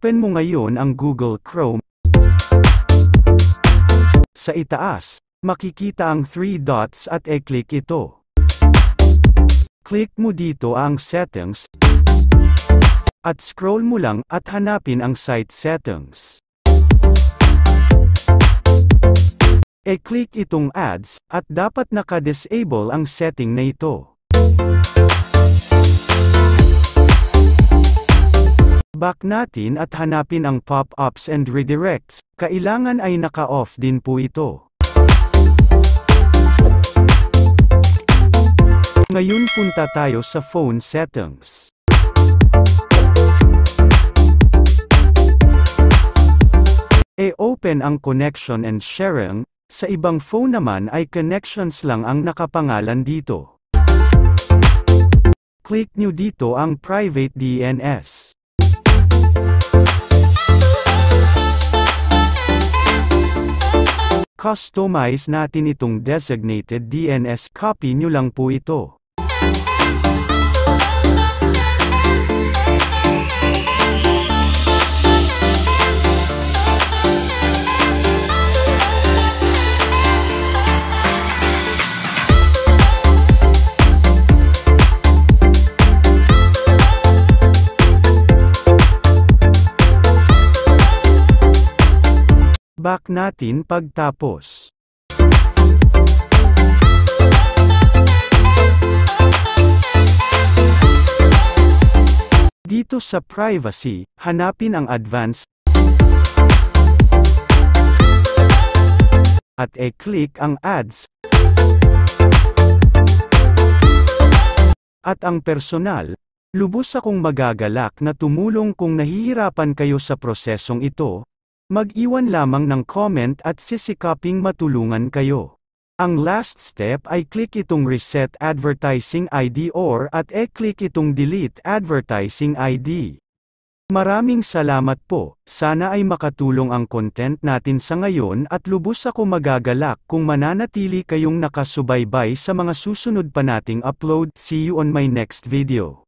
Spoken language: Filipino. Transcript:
I-open mo ngayon ang Google Chrome. Sa itaas, makikita ang 3 dots at i-click ito. Click mo dito ang Settings. At scroll mo lang at hanapin ang Site Settings. I-click itong Ads, at dapat naka-disable ang setting na ito. Back natin at hanapin ang pop-ups and redirects, kailangan ay naka-off din po ito. Ngayon punta tayo sa phone settings. I-open ang connection and sharing, sa ibang phone naman ay connections lang ang nakapangalan dito. Click nyo dito ang private DNS. Customize natin itong designated DNS, copy nyo lang po ito. Back natin pagtapos. Dito sa privacy, hanapin ang advanced at i-click ang ads at ang personal. Lubos akong magagalak na tumulong kung nahihirapan kayo sa prosesong ito. Mag-iwan lamang ng comment at sisikaping matulungan kayo. Ang last step ay click itong Reset Advertising ID or at i-click itong Delete Advertising ID. Maraming salamat po, sana ay makatulong ang content natin sa ngayon at lubos ako magagalak kung mananatili kayong nakasubaybay sa mga susunod pa nating upload. See you on my next video.